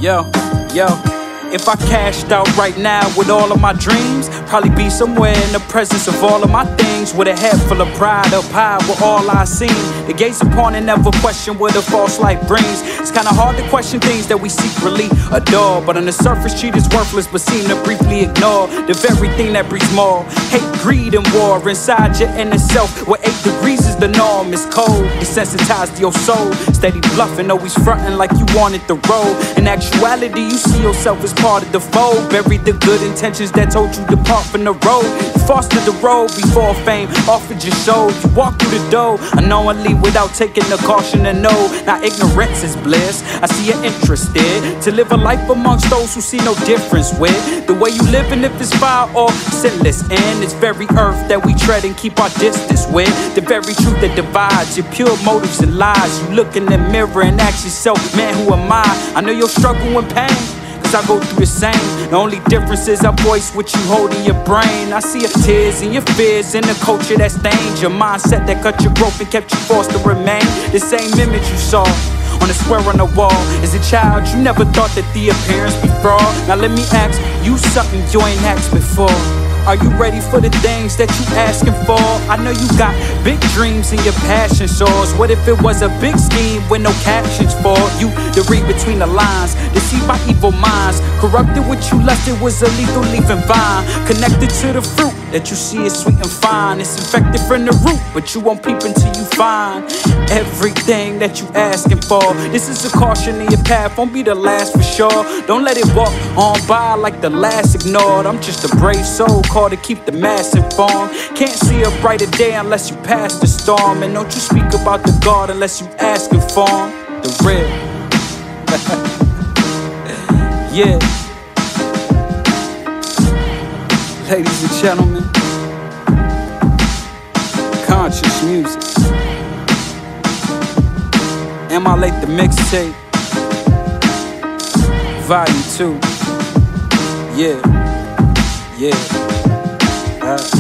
Yo, yo. If I cashed out right now with all of my dreams, probably be somewhere in the presence of all of my things, with a head full of pride up high with all I seen. To gaze upon and never question what a false life brings. It's kinda hard to question things that we secretly adore, but on the surface cheat is worthless but seem to briefly ignore the very thing that breeds more hate, greed, and war inside your inner self, where 8 degrees is the norm. It's cold, desensitized to your soul, steady bluffing, always fronting like you wanted the road. In actuality, you see yourself as part of the fold. Buried the good intentions that told you depart from the road. You fostered the road before fame offered your show. You walked through the door unknowingly without taking the caution to know. Now ignorance is bliss. I see you're interested to live a life amongst those who see no difference with the way you live, and if it's foul or sinless in this very earth that we tread and keep our distance with. The very truth that divides your pure motives and lies. You look in the mirror and ask yourself, man, who am I? I know you're struggling with pain, I go through the same. The only difference is I voice what you hold in your brain. I see your tears and your fears in the culture that stains your mindset, that cut your growth and kept you forced to remain the same image you saw on the square on the wall. As a child, you never thought that the appearance be fraud. Now let me ask you something you ain't asked before. Are you ready for the things that you asking for? I know you got big dreams and your passion soars. What if it was a big scheme with no captions for you to read between the lines, deceived by evil minds? Corrupted what you lusted was a lethal leafing vine, connected to the fruit that you see is sweet and fine. It's infected from the root, but you won't peep until you find everything that you asking for. This is a caution in your path, won't be the last for sure. Don't let it walk on by like the last ignored. I'm just a brave soul called to keep the mass informed. Can't see a brighter day unless you pass the storm. And don't you speak about the God unless you asking for him. The real. Yeah. Ladies and gentlemen, conscious music. Am I Late the Mixtape? Volume 2. Yeah. Yeah.